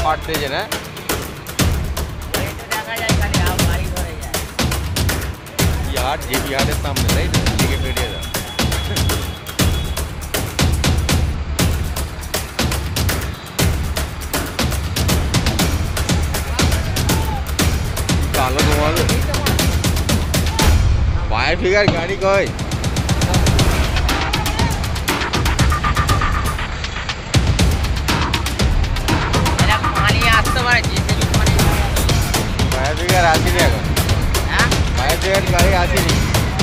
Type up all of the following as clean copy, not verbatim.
মারতেছে না यार जे बिहार है सामने राइट लेके बैठे जा कालो तुम्हारे फायर फिगर गाड़ी कोई फायर फिगर आती नहीं है फायर फिगर गाड़ी आती नहीं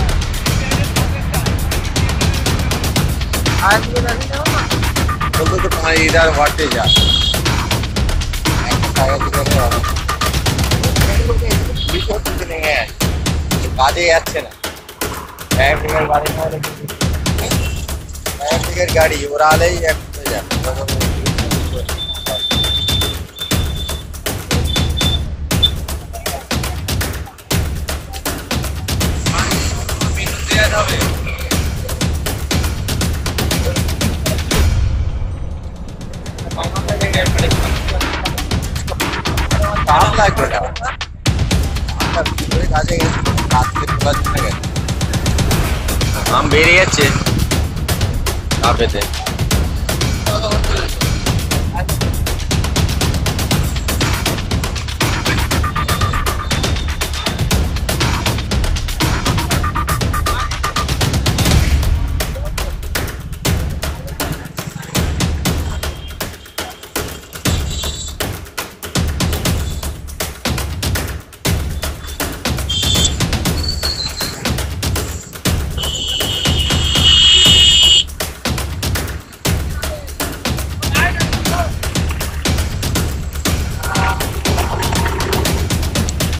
तो तुम्हारी इधर वाटे जा फायर फिगर नहीं है बाजे अच्छे ना फायर फिगर गाड़ी फायर फिगर गाड़ी उड़ाले ही जा हम बेरिए अच्छे कहाँ पे थे